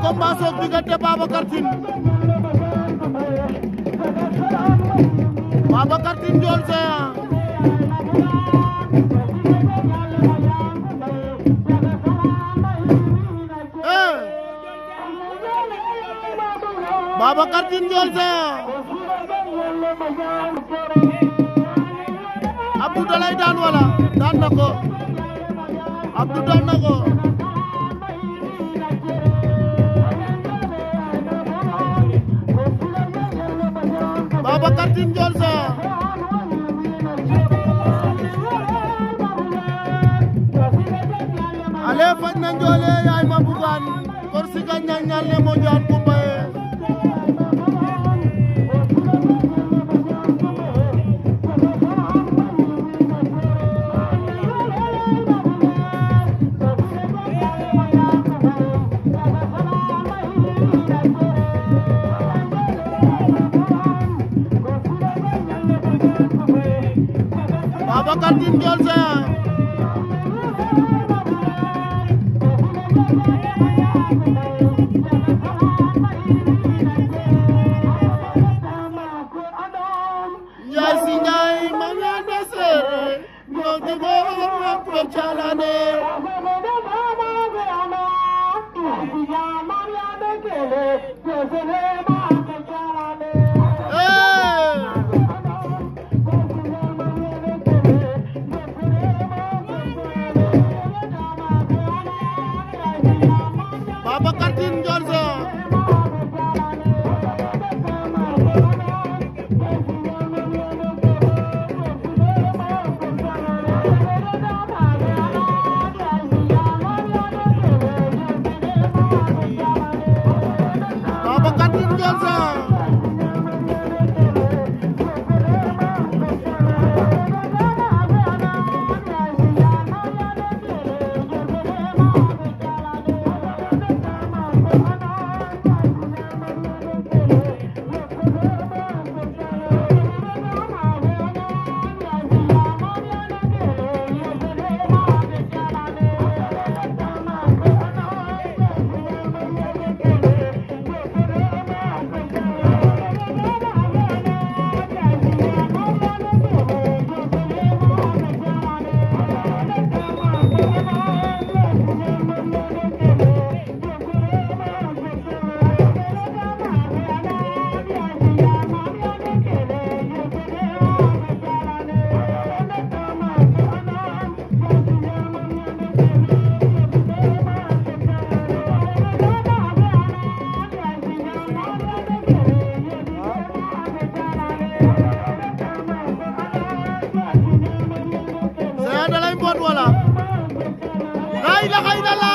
combat soog diggante Babacar Tine Ndiol Géant Babacar Tine Ndiol Géant Abdou dalay daan wala daan na ko Abdou daan na ko Babacar Tine Ndiol Géant ale faj na Ndiolé yaay ma bugaan kor siga ñañal ne mo jaan ko baye Babacar Tine Ndiol Géant Njaay si Njaay ma ñaande seere ñoo di boor ko calane Babacar Tine Ndiol Géant Babacar Tine Ndiol Géant Géant dalay mboot wala la ilaha illallah